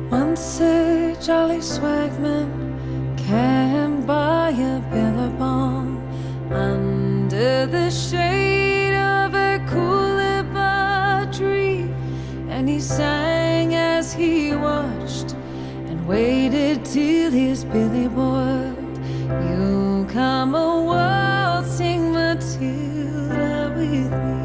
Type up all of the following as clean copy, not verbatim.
Once a jolly swagman can buy a billabong under the shade of a coolibah tree, and he sang as he watched and waited till his billy boiled. You'll come a waltzing Matilda with me.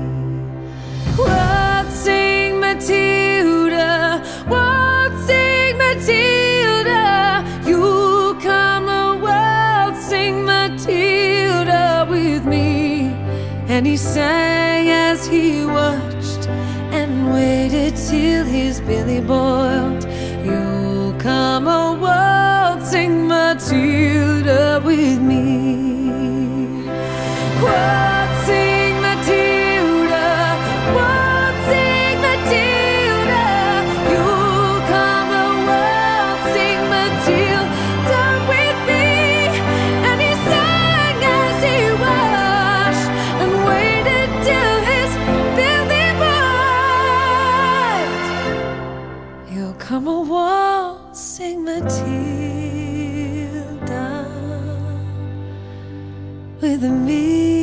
Waltzing Matilda, waltzing Matilda, you'll come a waltzing Matilda with me. And he sang as he watched and waited till his billy boiled. You'll come a waltzing Matilda with me. Waltzing Matilda, waltzing Matilda, you'll come a waltzing Matilda with me. And he sang as he watched and waited till his billy boiled. You'll come a waltzing Matilda with me.